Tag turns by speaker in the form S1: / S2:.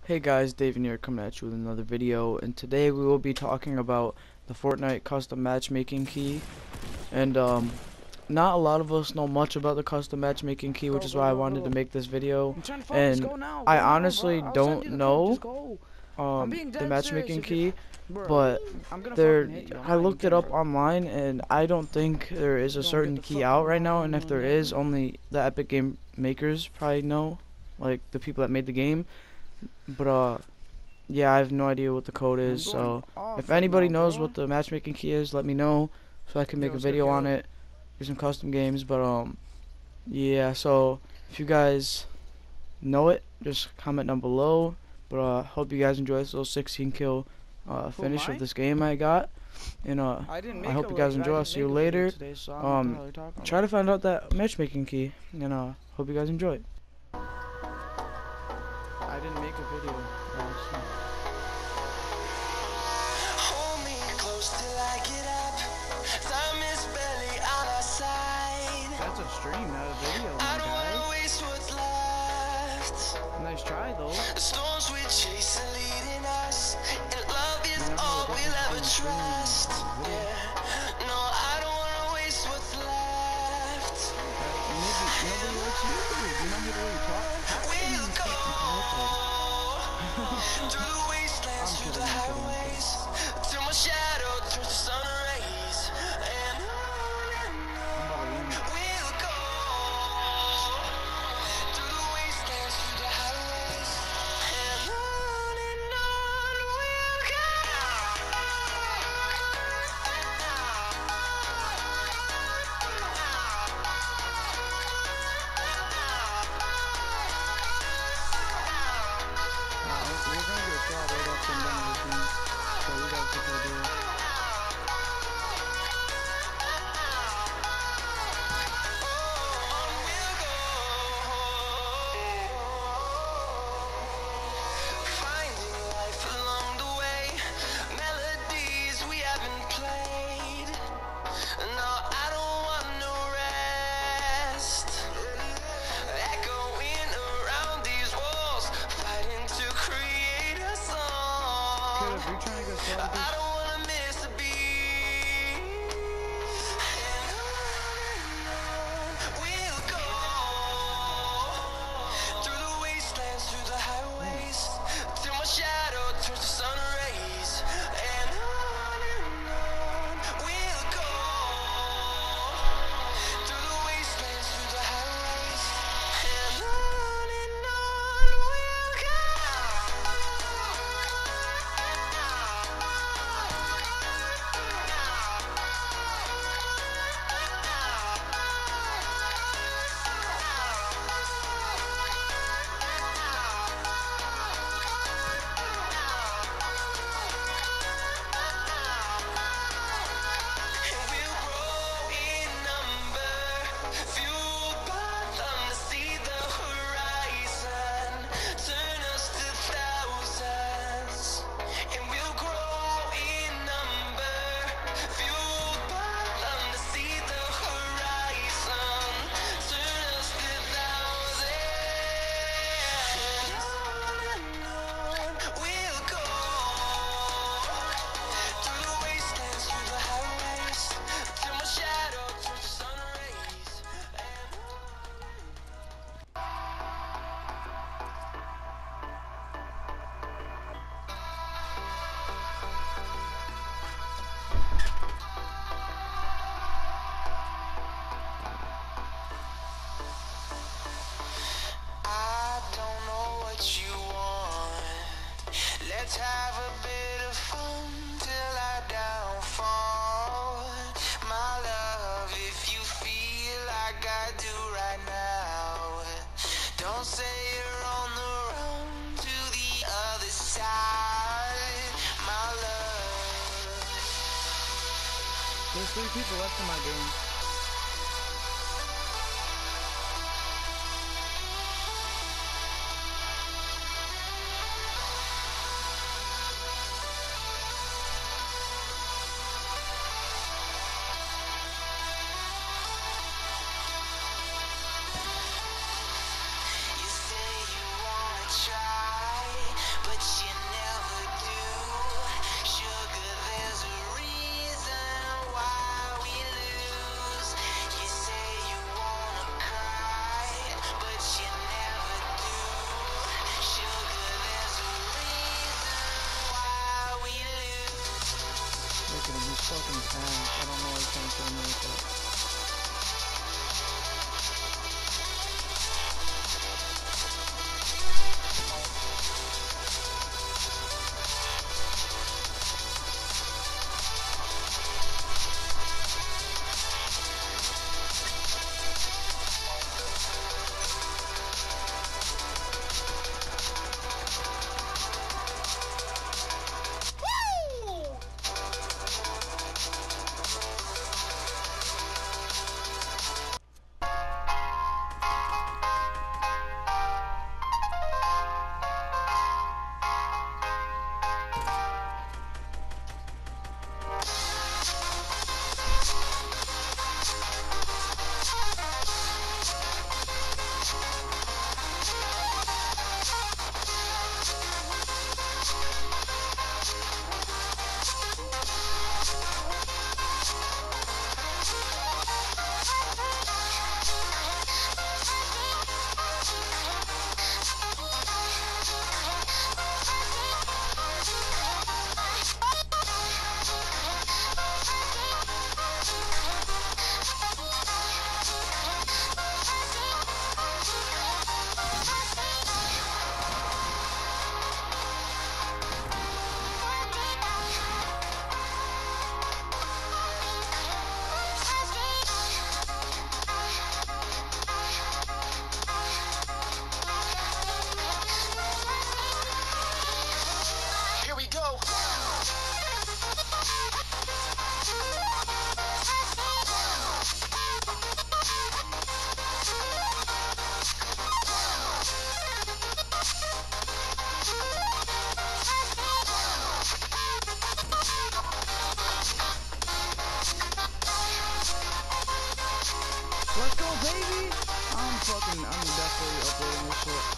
S1: Hey guys, David here coming at you with another video, and today we will be talking about the Fortnite custom matchmaking key. And not a lot of us know much about the custom matchmaking key, which is why I wanted to make this video. And I honestly don't know the matchmaking key, but I looked it up online, and I don't think there is a certain key out right now. And if there is, only the Epic Game makers probably know, like the people that made the game. But yeah, I have no idea what the code is, so if anybody knows what the matchmaking key is, let me know so I can make a video on it, do some custom games. But yeah, so if you guys know it, just comment down below. But hope you guys enjoy this little 16 kill finish of this game I got. And I hope you guys enjoy. I'll see you later. Try to find out that matchmaking key, and hope you guys enjoy it. I didn't make a video.
S2: Hold me close till I get up. Time is barely on our side.
S1: That's a stream, not a video,
S2: I don't
S1: my
S2: wanna waste what's left.
S1: guy. Nice try, though.
S2: The storms we chase are leading us, and love is all we'll ever trust. Yeah. No, I don't wanna waste what's left.
S1: Nobody likes you. You know the way you talk.
S2: We'll go through the wastelands, through the highways, till my shadow turns to sun rays. And we'll go through the wastelands, through the highways, and on we'll go.
S1: We're gonna get a crowd right up and down with me, so we gotta take our deal.
S2: Finding life along the way, melodies we haven't played. No, I don't want no rest. Echoing around these walls, fighting to create a song.
S1: Caleb, are you trying to get started?
S2: I don't wanna miss a beat. And we'll go through the wastelands, through the highways, till my shadow turns to sun rays. And on we'll go through the wastelands, through the highways, and on we'll go. And we'll grow in number, fueled by them to see the horizon, turn us to thousands. And we'll grow in number, fueled by them to see the horizon, turn us to thousands. And on we'll go through the wastelands, through the highways, till my shadow turns to sun rays. I don't know what you want. Let's have a bit of fun till I downfall. My love, if you feel like I do right now, don't say you're on the run to the other side. My love.
S1: There's 3 people left in my game.
S2: You say you wanna try, but
S1: at him. He's fucking ass. I don't know why he's trying to kill me like that. Let's go, baby! I'm definitely uploading this shit.